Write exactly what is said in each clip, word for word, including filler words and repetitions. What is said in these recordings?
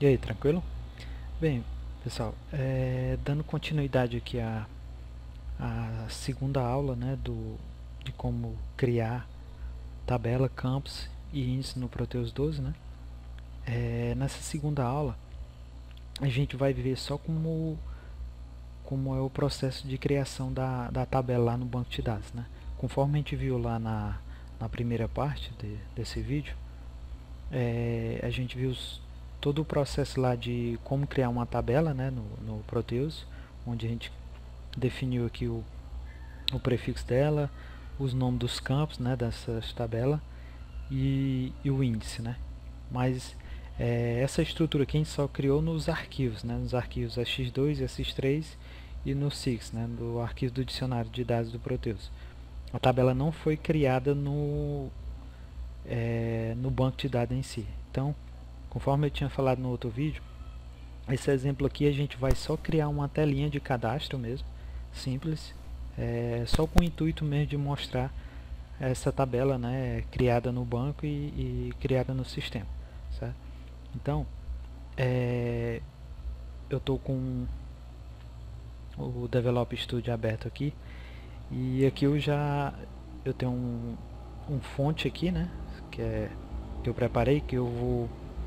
E aí, tranquilo? Bem, pessoal, é, dando continuidade aqui à, à segunda aula, né, do, de como criar tabela, campos e índice no Proteus doze, né? É, nessa segunda aula, a gente vai ver só como, como é o processo de criação da, da tabela lá no banco de dados, né? Conforme a gente viu lá na, na primeira parte de, desse vídeo, é, a gente viu todo o processo lá de como criar uma tabela, né, no, no Proteus, onde a gente definiu aqui o, o prefixo dela, os nomes dos campos, né, dessa tabela e, e o índice, né. Mas é, essa estrutura aqui a gente só criou nos arquivos, né, nos arquivos S X dois, S X três e no S I X, né, do arquivo do dicionário de dados do Proteus. A tabela não foi criada no, é, no banco de dados em si. Então, conforme eu tinha falado no outro vídeo, esse exemplo aqui a gente vai só criar uma telinha de cadastro mesmo, simples, é, só com o intuito mesmo de mostrar essa tabela, né, criada no banco e, e criada no sistema, certo? Então, é, eu estou com o Develop Studio aberto aqui e aqui eu já eu tenho um, um fonte aqui, né, que é que eu preparei, que eu vou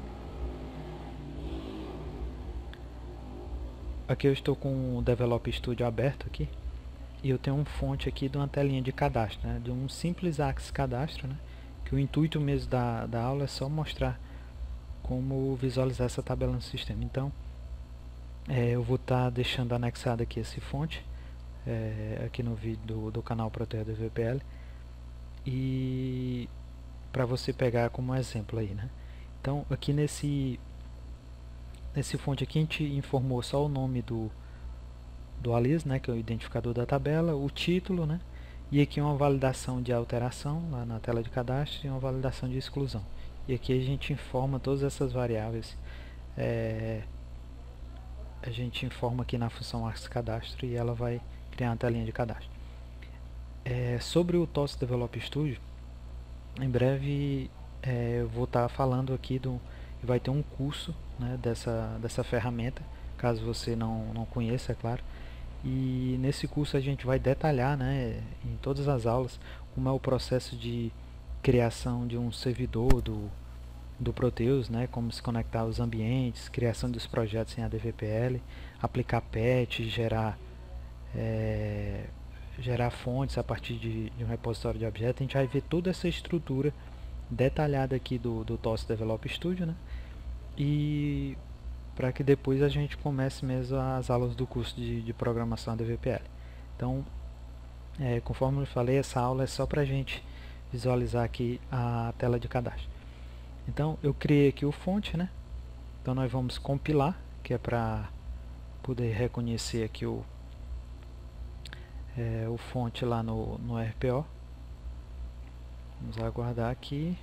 aqui eu estou com o Develop Studio aberto aqui e eu tenho um fonte aqui de uma telinha de cadastro, né, de um simples Axis cadastro, né, que o intuito mesmo da, da aula é só mostrar como visualizar essa tabela no sistema. Então, é, eu vou estar tá deixando anexado aqui esse fonte, é, aqui no vídeo do, do canal Proteus D V P L, e para você pegar como exemplo aí, né. Então, aqui nesse nesse fonte aqui a gente informou só o nome do do Alice, né, que é o identificador da tabela, o título, né, e aqui uma validação de alteração lá na tela de cadastro e uma validação de exclusão. E aqui a gente informa todas essas variáveis, é, a gente informa aqui na função Axis Cadastro e ela vai criar uma telinha de cadastro. É, sobre o T O S Develop Studio, em breve é, eu vou estar tá falando aqui do, vai ter um curso, né, dessa, dessa ferramenta, caso você não, não conheça, é claro. E nesse curso a gente vai detalhar, né, em todas as aulas, como é o processo de criação de um servidor do, do Proteus, né, como se conectar aos ambientes, criação dos projetos em A D V P L, aplicar patch, gerar, é, gerar fontes a partir de, de um repositório de objetos. A gente vai ver toda essa estrutura detalhada aqui do, do T O S Develop Studio, né, e para que depois a gente comece mesmo as aulas do curso de, de programação A D V P L. Então, é, conforme eu falei, essa aula é só para a gente visualizar aqui a tela de cadastro. Então, eu criei aqui o fonte, né? Então, nós vamos compilar, que é para poder reconhecer aqui o, é, o fonte lá no, no R P O. Vamos aguardar aqui.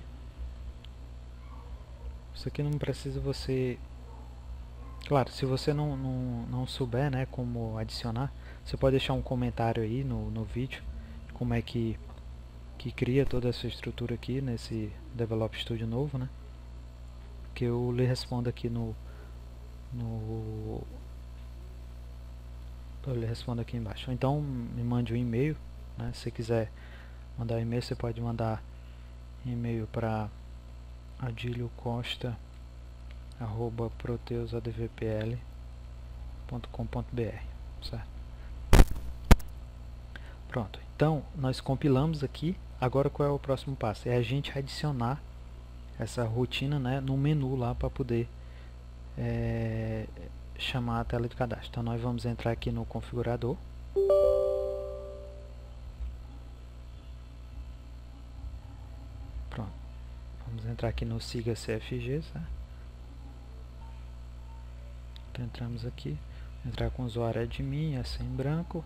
Isso aqui não precisa você... Claro, se você não, não, não souber, né, como adicionar, você pode deixar um comentário aí no, no vídeo, como é que, que cria toda essa estrutura aqui nesse Develop Studio novo, né, que eu lhe respondo aqui no, no eu lhe respondo aqui embaixo. Então me mande um e-mail, né, se você quiser mandar um e-mail, você pode mandar e-mail para adilio costa arroba proteusadvpl ponto com ponto br, certo? Pronto, então nós compilamos aqui. Agora qual é o próximo passo? É a gente adicionar essa rotina, né, no menu lá para poder é, chamar a tela de cadastro. Então nós vamos entrar aqui no configurador. Pronto, vamos entrar aqui no siga C F G, certo? Então entramos aqui, entrar com o usuário admin, essa em branco.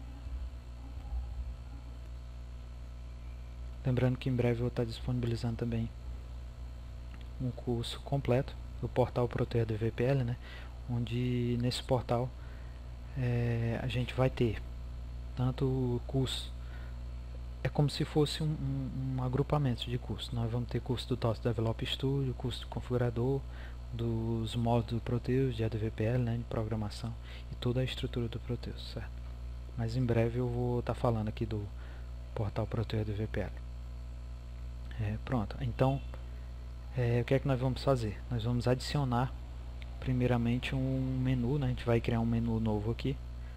Lembrando que em breve eu vou estar disponibilizando também um curso completo do portal Proteus D V P L, né, onde nesse portal é, a gente vai ter tanto o curso, é como se fosse um, um, um agrupamento de cursos. Nós vamos ter curso do T O S Develop Studio, curso de configurador, dos módulos do Proteus, de A D V P L, né, de programação e toda a estrutura do Proteus, certo? Mas em breve eu vou estar tá falando aqui do portal Proteus A D V P L. É, pronto, então é, o que é que nós vamos fazer? Nós vamos adicionar primeiramente um menu, né? A gente vai criar um menu novo aqui.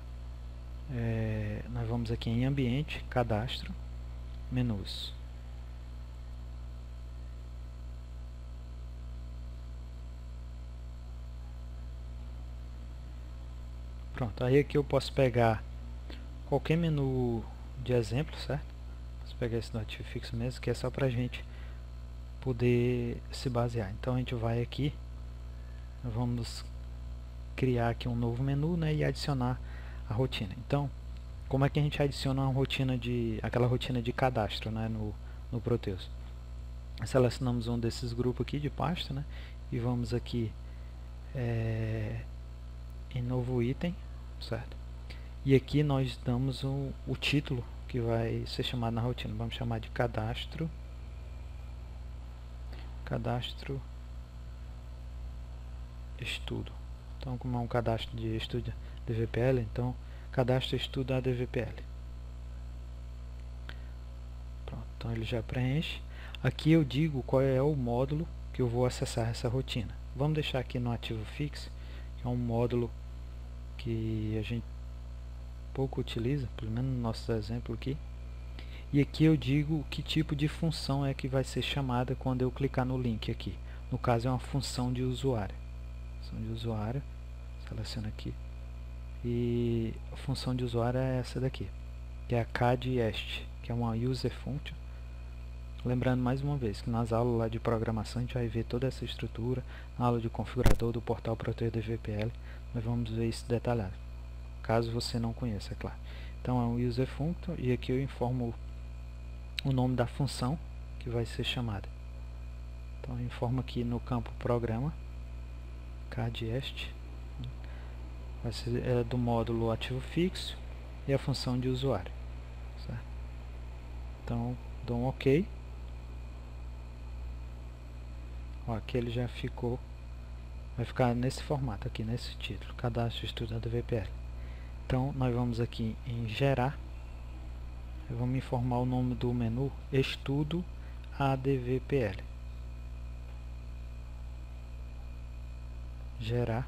É, nós vamos aqui em ambiente, cadastro, menus. Pronto, aí aqui eu posso pegar qualquer menu de exemplo, certo? Posso pegar esse do ativo fixo mesmo, que é só pra gente poder se basear. Então a gente vai aqui, vamos criar aqui um novo menu, né, e adicionar a rotina. Então, como é que a gente adiciona uma rotina de, aquela rotina de cadastro, né, no, no Proteus? Selecionamos um desses grupos aqui de pasta, né, e vamos aqui é, em novo item, certo? E aqui nós damos o, o título que vai ser chamado na rotina. Vamos chamar de cadastro, cadastro estudo. Então, como é um cadastro de estudo A D V P L, então cadastro estudo A D V P L. Pronto, então ele já preenche. Aqui eu digo qual é o módulo que eu vou acessar essa rotina. Vamos deixar aqui no ativo fixo, que é um módulo que a gente pouco utiliza, pelo menos no nosso exemplo aqui. E aqui eu digo que tipo de função é que vai ser chamada quando eu clicar no link aqui. No caso é uma função de usuário. Função de usuário, seleciono aqui. E a função de usuário é essa daqui, que é a cadest, que é uma user function. Lembrando mais uma vez que nas aulas lá de programação a gente vai ver toda essa estrutura. Na aula de configurador do portal Proteus A D V P L nós vamos ver isso detalhado, caso você não conheça, é claro. Então é um user function e aqui eu informo o nome da função que vai ser chamada. Então eu informo aqui no campo programa, cadest, vai ser é, do módulo ativo fixo e a função de usuário, certo? Então dou um OK. Ó, aqui ele já ficou, vai ficar nesse formato aqui, nesse título, cadastro estudo A D V P L. Então nós vamos aqui em gerar, vamos informar o nome do menu estudo A D V P L. Gerar.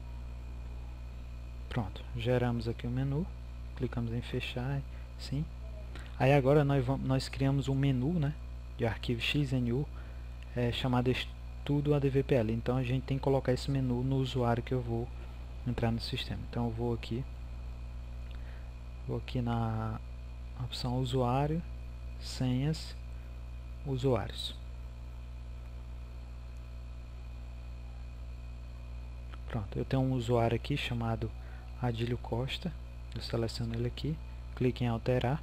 Pronto, geramos aqui o menu, clicamos em fechar, sim. Aí agora nós, vamos, nós criamos um menu, né, de arquivo X N U é, chamado estudo A D V P L. Então a gente tem que colocar esse menu no usuário que eu vou entrar no sistema. Então eu vou aqui, vou aqui na opção usuário, senhas, usuários. Pronto, eu tenho um usuário aqui chamado Adílio Costa. Eu seleciono ele aqui, clique em alterar.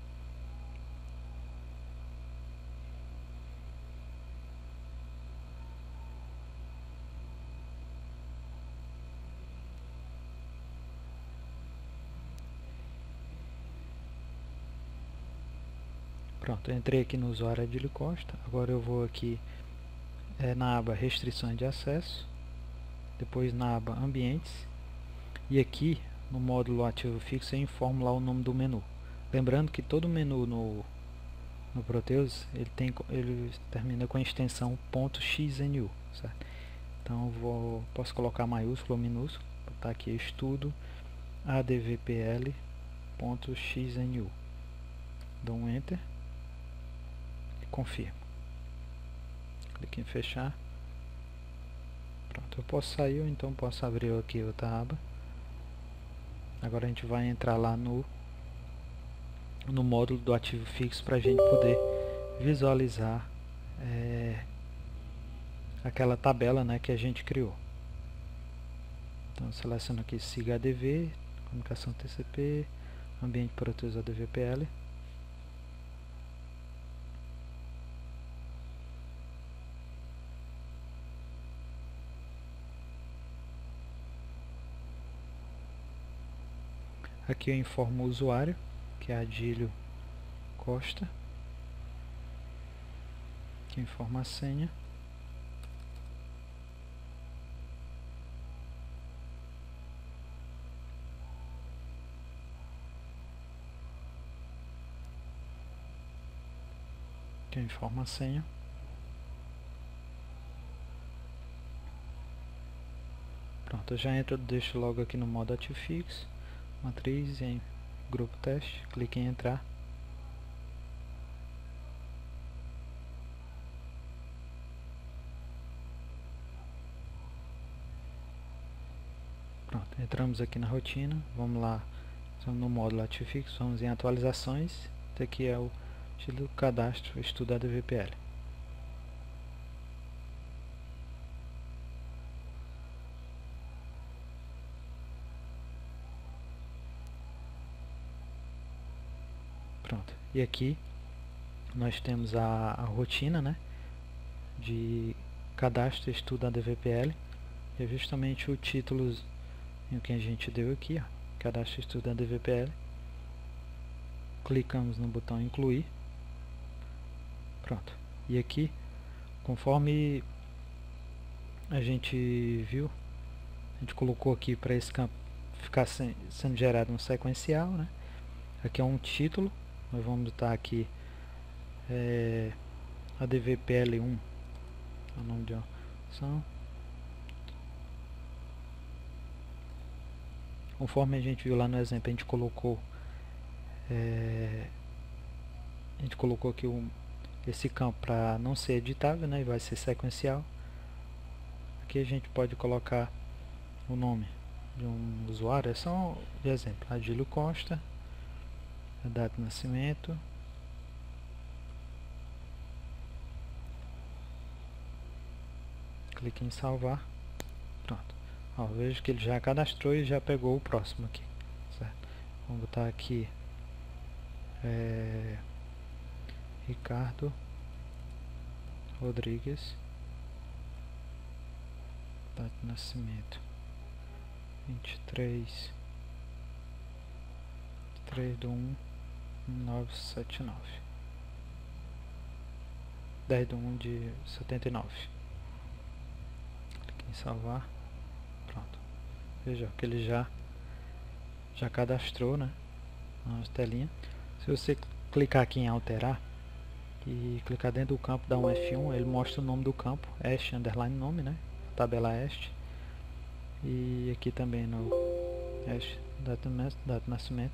Pronto, eu entrei aqui no usuário Adílio Costa. Agora eu vou aqui é, na aba restrições de acesso, depois na aba ambientes, e aqui no módulo ativo fixo eu informo lá o nome do menu. Lembrando que todo menu no, no Proteus ele, tem, ele termina com a extensão .xnu, certo? Então eu vou, posso colocar maiúsculo ou minúsculo, botar aqui estudo advpl.xnu, dou um enter, confirmo, clique em fechar. Pronto, eu posso sair ou então posso abrir aqui outra aba. Agora a gente vai entrar lá no no módulo do ativo fixo para a gente poder visualizar é, aquela tabela, né, que a gente criou. Então eu seleciono aqui siga A D V, comunicação T C P, ambiente Proteus A D V P L. Aqui eu informo o usuário, que é Adílio Costa. Aqui eu informo a senha. eu informo a senha. Pronto, eu já entro, deixo logo aqui no modo Hotfix, matriz, em grupo teste, clique em entrar. Pronto, entramos aqui na rotina, vamos lá, estamos no módulo Hotfix, vamos em atualizações, esse aqui é o estilo cadastro estudo A D V P L. Pronto, e aqui nós temos a, a rotina, né, de cadastro estudo A D V P L, e é justamente o título que a gente deu aqui, ó, cadastro estudo A D V P L. Clicamos no botão incluir. Pronto, e aqui, conforme a gente viu, a gente colocou aqui para esse campo ficar sem, sendo gerado um sequencial, né? Aqui é um título, nós vamos botar aqui é, A D V P L um, é o nome de opção. Conforme a gente viu lá no exemplo, a gente colocou é, a gente colocou aqui um, esse campo para não ser editável, né, e vai ser sequencial. Aqui a gente pode colocar o nome de um usuário, é só de exemplo, Adílio Costa, a data de nascimento, clique em salvar. Pronto, ó, vejo que ele já cadastrou e já pegou o próximo aqui, certo? Vamos botar aqui é, Ricardo Rodrigues, data de nascimento vinte e três de um de mil novecentos e setenta e nove, dez de um de setenta e nove. Clique em salvar. Pronto, veja que ele já já cadastrou, né, na nossa telinha. Se você clicar aqui em alterar e clicar dentro do campo, dá um F um, ele mostra o nome do campo, este underline nome, né, tabela este, e aqui também no este data de nascimento,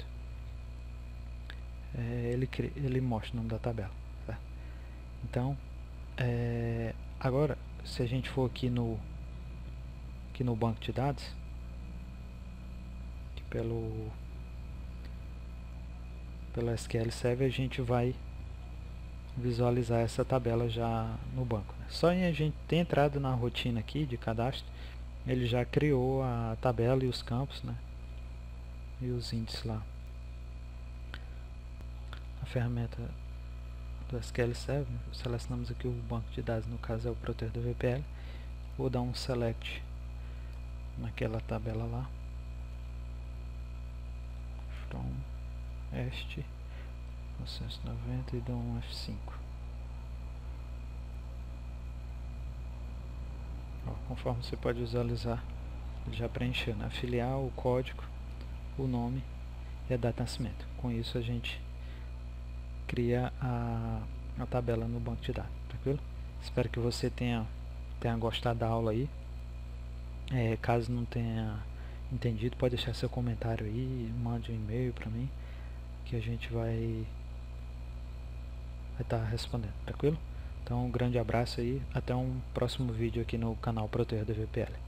é, ele, ele mostra o nome da tabela, certo? Então é, agora se a gente for aqui no aqui no banco de dados, aqui pelo pelo S Q L Server, a gente vai visualizar essa tabela já no banco, né? Só em a gente ter entrado na rotina aqui de cadastro, ele já criou a tabela e os campos, né, e os índices lá. A ferramenta do S Q L Server, selecionamos aqui o banco de dados, no caso é o Proteus D V P L. Vou dar um select naquela tabela lá, from este novecentos e noventa, e dou um F cinco. Ó, conforme você pode visualizar, ele já preencheu, né, a filial, o código, o nome e a data de nascimento. Com isso a gente cria a, a tabela no banco de dados, tranquilo? Espero que você tenha, tenha gostado da aula aí. É, caso não tenha entendido, pode deixar seu comentário aí, mande um e-mail para mim, que a gente vai vai estar respondendo, tranquilo? Então um grande abraço aí, até um próximo vídeo aqui no canal Proteus D V P L.